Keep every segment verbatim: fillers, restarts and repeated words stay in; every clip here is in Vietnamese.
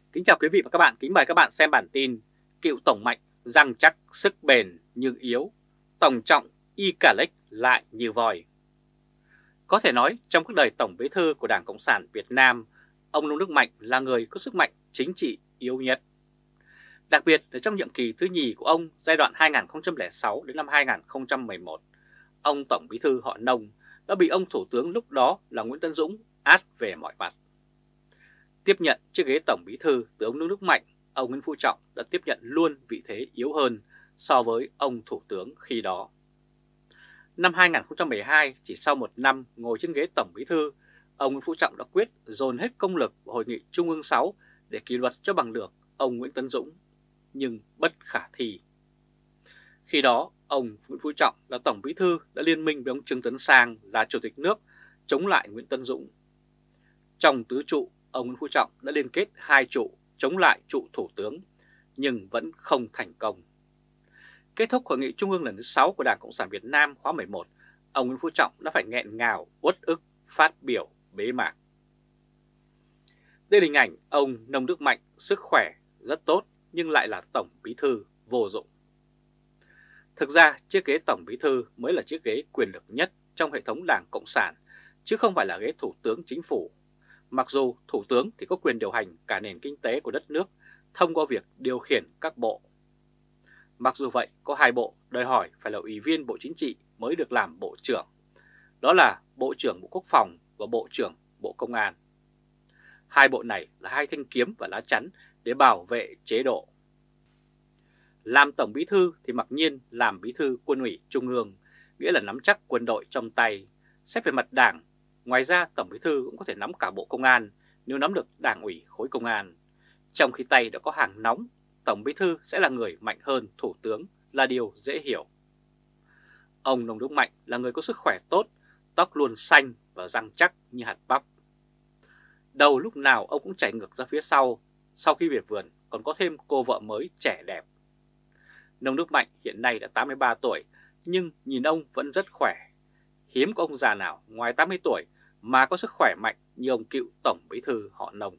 Kính chào quý vị và các bạn, kính mời các bạn xem bản tin Cựu Tổng Mạnh răng chắc sức bền nhưng yếu, Tổng Trọng y cả lếch lại như voi. Có thể nói trong cuộc đời Tổng Bí thư của Đảng Cộng sản Việt Nam, ông Nông Đức Mạnh là người có sức mạnh chính trị yếu nhất. Đặc biệt là trong nhiệm kỳ thứ nhì của ông giai đoạn hai nghìn không trăm lẻ sáu đến năm hai nghìn không trăm mười một, ông Tổng Bí thư họ Nông đã bị ông Thủ tướng lúc đó là Nguyễn Tấn Dũng át về mọi mặt. Tiếp nhận chiếc ghế Tổng Bí thư từ ông Nông Đức Mạnh, ông Nguyễn Phú Trọng đã tiếp nhận luôn vị thế yếu hơn so với ông Thủ tướng khi đó. Năm hai nghìn không trăm mười hai, chỉ sau một năm ngồi trên ghế Tổng Bí thư, ông Nguyễn Phú Trọng đã quyết dồn hết công lực vào Hội nghị Trung ương sáu để kỷ luật cho bằng được ông Nguyễn Tấn Dũng, nhưng bất khả thi. Khi đó, ông Nguyễn Phú Trọng là Tổng Bí thư đã liên minh với ông Trương Tấn Sang là Chủ tịch nước chống lại Nguyễn Tấn Dũng. Trong tứ trụ, ông Nguyễn Phú Trọng đã liên kết hai trụ chống lại trụ Thủ tướng, nhưng vẫn không thành công. Kết thúc Hội nghị Trung ương lần thứ sáu của Đảng Cộng sản Việt Nam khóa mười một, ông Nguyễn Phú Trọng đã phải nghẹn ngào, uất ức phát biểu bế mạc. Đây là hình ảnh ông Nông Đức Mạnh sức khỏe rất tốt nhưng lại là Tổng Bí thư vô dụng. Thực ra chiếc ghế Tổng Bí thư mới là chiếc ghế quyền lực nhất trong hệ thống Đảng Cộng sản, chứ không phải là ghế Thủ tướng Chính phủ. Mặc dù Thủ tướng thì có quyền điều hành cả nền kinh tế của đất nước thông qua việc điều khiển các bộ. Mặc dù vậy, có hai bộ đòi hỏi phải là Ủy viên Bộ Chính trị mới được làm Bộ trưởng. Đó là Bộ trưởng Bộ Quốc phòng và Bộ trưởng Bộ Công an. Hai bộ này là hai thanh kiếm và lá chắn để bảo vệ chế độ. Làm Tổng Bí thư thì mặc nhiên làm Bí thư Quân ủy Trung ương, nghĩa là nắm chắc quân đội trong tay. Xét về mặt đảng, ngoài ra Tổng Bí thư cũng có thể nắm cả Bộ Công an nếu nắm được Đảng ủy khối Công an. Trong khi tay đã có hàng nóng, Tổng Bí thư sẽ là người mạnh hơn Thủ tướng là điều dễ hiểu. Ông Nông Đức Mạnh là người có sức khỏe tốt, tóc luôn xanh và răng chắc như hạt bắp. Đầu lúc nào ông cũng chảy ngược ra phía sau, sau khi về vườn còn có thêm cô vợ mới trẻ đẹp. Nông Đức Mạnh hiện nay đã tám mươi ba tuổi, nhưng nhìn ông vẫn rất khỏe. Hiếm có ông già nào ngoài tám mươi tuổi mà có sức khỏe mạnh như ông cựu Tổng Bí thư họ Nông.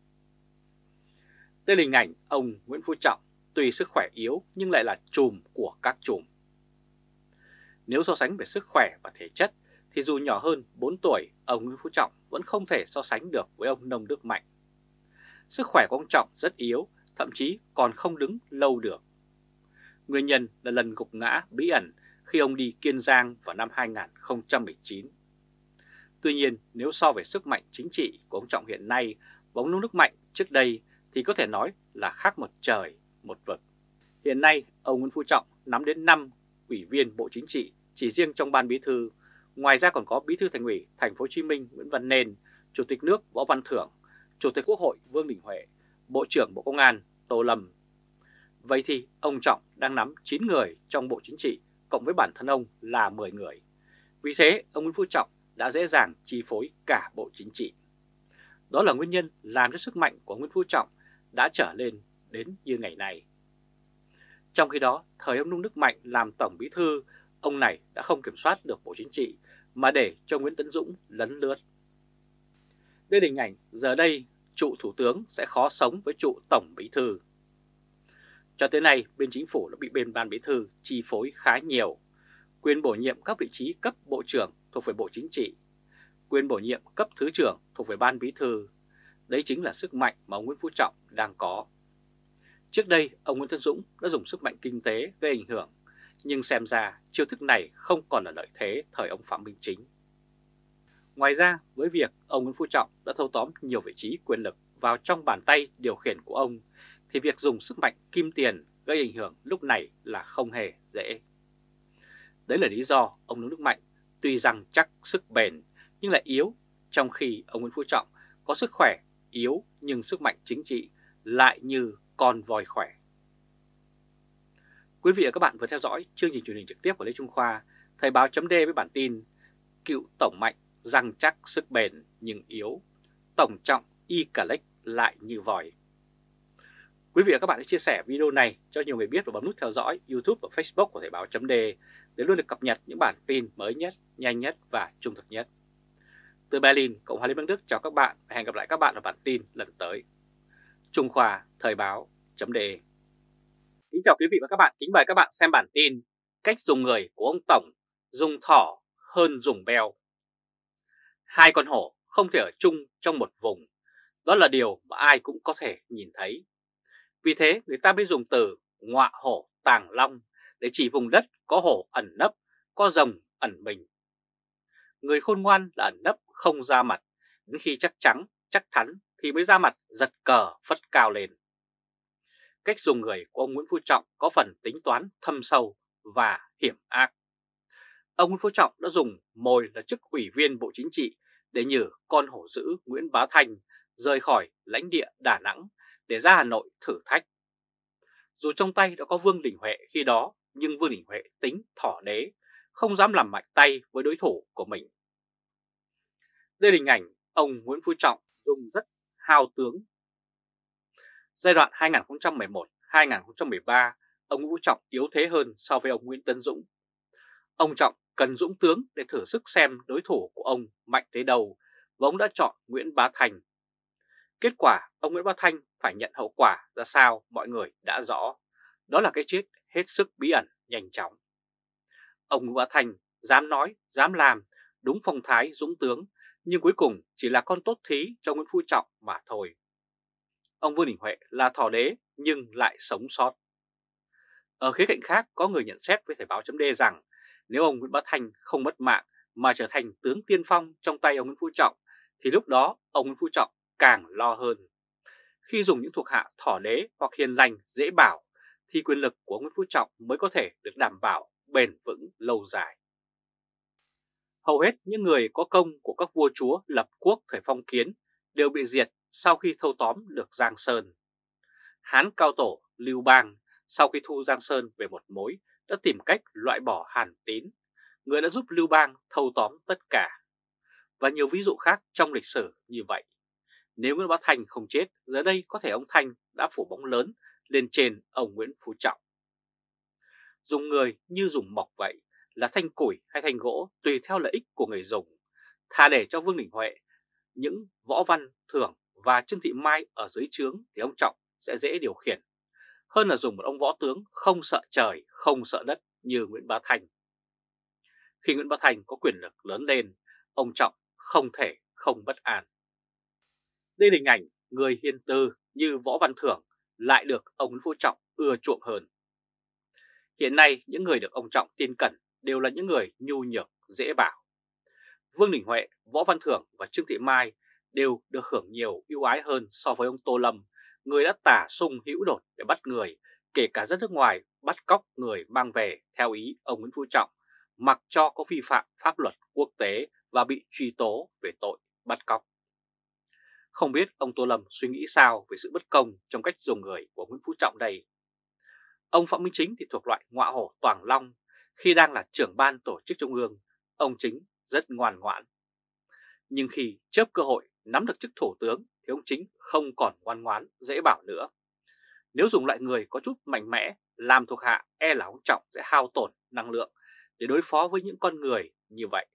Đây là hình ảnh ông Nguyễn Phú Trọng, tuy sức khỏe yếu nhưng lại là trùm của các trùm. Nếu so sánh về sức khỏe và thể chất thì dù nhỏ hơn bốn tuổi, ông Nguyễn Phú Trọng vẫn không thể so sánh được với ông Nông Đức Mạnh. Sức khỏe của ông Trọng rất yếu, thậm chí còn không đứng lâu được. Nguyên nhân là lần gục ngã bí ẩn khi ông đi Kiên Giang vào năm hai nghìn không trăm mười chín. Tuy nhiên, nếu so về sức mạnh chính trị của ông Trọng hiện nay và ông Nông Đức Mạnh trước đây thì có thể nói là khác một trời, một vực. Hiện nay, ông Nguyễn Phú Trọng nắm đến năm ủy viên Bộ Chính trị chỉ riêng trong Ban Bí thư. Ngoài ra còn có Bí thư Thành ủy Thành phố Hồ Chí Minh Nguyễn Văn Nên, Chủ tịch nước Võ Văn Thưởng, Chủ tịch Quốc hội Vương Đình Huệ, Bộ trưởng Bộ Công an Tô Lâm. Vậy thì ông Trọng đang nắm chín người trong Bộ Chính trị, cộng với bản thân ông là mười người. Vì thế, ông Nguyễn Phú Trọng đã dễ dàng chi phối cả Bộ Chính trị. Đó là nguyên nhân làm cho sức mạnh của Nguyễn Phú Trọng đã trở lên đến như ngày nay. Trong khi đó, thời ông Nông Đức Mạnh làm Tổng Bí thư, ông này đã không kiểm soát được Bộ Chính trị mà để cho Nguyễn Tấn Dũng lấn lướt. Đây là hình ảnh giờ đây trụ Thủ tướng sẽ khó sống với trụ Tổng Bí thư. Cho tới nay, bên Chính phủ đã bị bên Ban Bí thư chi phối khá nhiều. Quyền bổ nhiệm các vị trí cấp Bộ trưởng thuộc về Bộ Chính trị, quyền bổ nhiệm cấp Thứ trưởng thuộc về Ban Bí thư. Đấy chính là sức mạnh mà ông Nguyễn Phú Trọng đang có. Trước đây, ông Nguyễn Tấn Dũng đã dùng sức mạnh kinh tế gây ảnh hưởng, nhưng xem ra chiêu thức này không còn là lợi thế thời ông Phạm Minh Chính. Ngoài ra, với việc ông Nguyễn Phú Trọng đã thâu tóm nhiều vị trí quyền lực vào trong bàn tay điều khiển của ông, thì việc dùng sức mạnh kim tiền gây ảnh hưởng lúc này là không hề dễ. Đấy là lý do ông Nông Đức Mạnh tuy rằng chắc sức bền nhưng lại yếu, trong khi ông Nguyễn Phú Trọng có sức khỏe yếu nhưng sức mạnh chính trị lại như con voi khỏe. Quý vị và các bạn vừa theo dõi chương trình truyền hình trực tiếp của Lê Trung Khoa, Thời báo chấm với bản tin Cựu Tổng Mạnh răng chắc sức bền nhưng yếu, Tổng Trọng y cả lếch lại như voi. Quý vị và các bạn hãy chia sẻ video này cho nhiều người biết và bấm nút theo dõi YouTube và Facebook của Thời báo chấm để luôn được cập nhật những bản tin mới nhất, nhanh nhất và trung thực nhất. Từ Berlin, Cộng hòa Liên bang Đức chào các bạn và hẹn gặp lại các bạn ở bản tin lần tới. Trung Khoa Thời báo chấm de. Kính chào quý vị và các bạn, kính mời các bạn xem bản tin cách dùng người của ông Tổng, dùng thỏ hơn dùng beo. Hai con hổ không thể ở chung trong một vùng, đó là điều mà ai cũng có thể nhìn thấy. Vì thế người ta mới dùng từ ngọa hổ tàng long để chỉ vùng đất có hổ ẩn nấp, có rồng ẩn mình. Người khôn ngoan là ẩn nấp không ra mặt, đến khi chắc chắn, chắc thắn thì mới ra mặt giật cờ phất cao lên. Cách dùng người của ông Nguyễn Phú Trọng có phần tính toán thâm sâu và hiểm ác. Ông Nguyễn Phú Trọng đã dùng mồi là chức ủy viên Bộ Chính trị để nhử con hổ dữ Nguyễn Bá Thanh rời khỏi lãnh địa Đà Nẵng để ra Hà Nội thử thách. Dù trong tay đã có Vương Đình Huệ khi đó, nhưng Vương Đình Huệ tính thỏ đế, không dám làm mạnh tay với đối thủ của mình. Đây là hình ảnh ông Nguyễn Phú Trọng dùng rất hao tướng. Giai đoạn hai nghìn không trăm mười một đến hai nghìn không trăm mười ba, ông Nguyễn Phú Trọng yếu thế hơn so với ông Nguyễn Tấn Dũng. Ông Trọng cần dũng tướng để thử sức xem đối thủ của ông mạnh tới đâu, và ông đã chọn Nguyễn Bá Thanh. Kết quả ông Nguyễn Bá Thanh phải nhận hậu quả ra sao mọi người đã rõ, đó là cái chết hết sức bí ẩn nhanh chóng. Ông Nguyễn Bá Thanh dám nói, dám làm, đúng phong thái dũng tướng, nhưng cuối cùng chỉ là con tốt thí cho Nguyễn Phú Trọng mà thôi. Ông Vương Đình Huệ là thỏ đế nhưng lại sống sót. Ở khía cạnh khác, có người nhận xét với Thời báo chấm de rằng nếu ông Nguyễn Bá Thanh không mất mạng mà trở thành tướng tiên phong trong tay ông Nguyễn Phú Trọng, thì lúc đó ông Nguyễn Phú Trọng càng lo hơn. Khi dùng những thuộc hạ thỏ đế hoặc hiền lành dễ bảo, thì quyền lực của ông Nguyễn Phú Trọng mới có thể được đảm bảo bền vững lâu dài. Hầu hết những người có công của các vua chúa lập quốc thời phong kiến đều bị diệt sau khi thâu tóm được Giang Sơn. Hán cao tổ Lưu Bang sau khi thu Giang Sơn về một mối đã tìm cách loại bỏ Hàn Tín, người đã giúp Lưu Bang thâu tóm tất cả. Và nhiều ví dụ khác trong lịch sử như vậy. Nếu Nguyễn Bá Thanh không chết, giờ đây có thể ông Thanh đã phủ bóng lớn lên trên ông Nguyễn Phú Trọng. Dùng người như dùng mộc vậy, là thanh củi hay thanh gỗ tùy theo lợi ích của người dùng. Thà để cho Vương Đình Huệ, những Võ Văn Thưởng và Trương Thị Mai ở dưới trướng thì ông Trọng sẽ dễ điều khiển, hơn là dùng một ông võ tướng không sợ trời, không sợ đất như Nguyễn Bá Thanh. Khi Nguyễn Bá Thanh có quyền lực lớn lên, ông Trọng không thể không bất an. Đây là hình ảnh người hiền từ như Võ Văn Thưởng lại được ông Nguyễn Phú Trọng ưa chuộng hơn. Hiện nay những người được ông Trọng tin cẩn đều là những người nhu nhược, dễ bảo. Vương Đình Huệ, Võ Văn Thưởng và Trương Thị Mai đều được hưởng nhiều ưu ái hơn so với ông Tô Lâm, người đã tả sung hữu đột để bắt người, kể cả dân nước ngoài bắt cóc người mang về theo ý ông Nguyễn Phú Trọng, mặc cho có vi phạm pháp luật quốc tế và bị truy tố về tội bắt cóc. Không biết ông Tô Lâm suy nghĩ sao về sự bất công trong cách dùng người của Nguyễn Phú Trọng đây? Ông Phạm Minh Chính thì thuộc loại ngọa hổ toàn long. Khi đang là trưởng ban tổ chức trung ương, ông Chính rất ngoan ngoãn. Nhưng khi chớp cơ hội nắm được chức thủ tướng thì ông Chính không còn ngoan ngoãn, dễ bảo nữa. Nếu dùng loại người có chút mạnh mẽ làm thuộc hạ, e là ông Trọng sẽ hao tổn năng lượng để đối phó với những con người như vậy.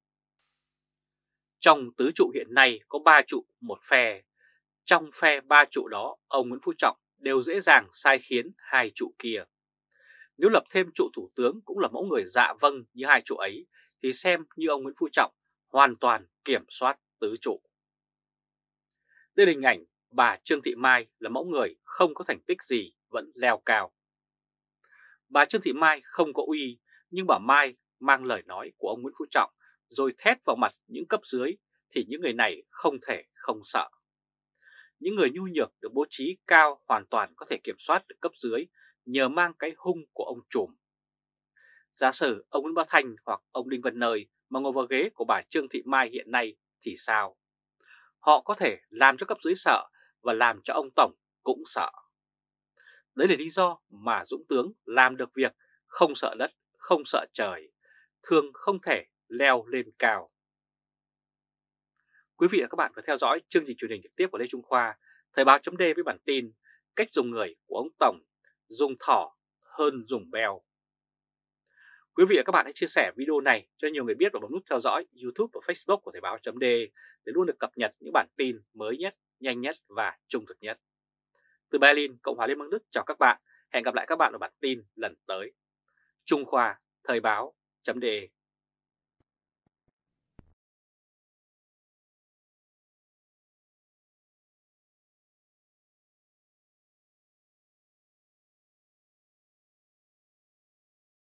Trong tứ trụ hiện nay có ba trụ một phe. Trong phe ba trụ đó, ông Nguyễn Phú Trọng đều dễ dàng sai khiến hai trụ kia. Nếu lập thêm trụ thủ tướng cũng là mẫu người dạ vâng như hai trụ ấy, thì xem như ông Nguyễn Phú Trọng hoàn toàn kiểm soát tứ trụ. Đây là hình ảnh bà Trương Thị Mai là mẫu người không có thành tích gì vẫn leo cao. Bà Trương Thị Mai không có uy, nhưng bà Mai mang lời nói của ông Nguyễn Phú Trọng rồi thét vào mặt những cấp dưới thì những người này không thể không sợ. Những người nhu nhược được bố trí cao hoàn toàn có thể kiểm soát được cấp dưới nhờ mang cái hung của ông trùm. Giả sử ông Nguyễn Bá Thanh hoặc ông Đinh Văn Nơi mà ngồi vào ghế của bà Trương Thị Mai hiện nay thì sao? Họ có thể làm cho cấp dưới sợ và làm cho ông Tổng cũng sợ. Đấy là lý do mà dũng tướng làm được việc không sợ đất, không sợ trời, thường không thể leo lên cao. Quý vị và các bạn phải theo dõi chương trình truyền hình trực tiếp của Lê Trung Khoa, Thời báo chấm de với bản tin cách dùng người của ông Tổng, dùng thỏ hơn dùng beo. Quý vị và các bạn hãy chia sẻ video này cho nhiều người biết và bấm nút theo dõi YouTube và Facebook của Thời báo chấm de để luôn được cập nhật những bản tin mới nhất, nhanh nhất và trung thực nhất. Từ Berlin, Cộng hòa Liên bang Đức chào các bạn. Hẹn gặp lại các bạn ở bản tin lần tới. Trung Khoa, Thời báo, chấm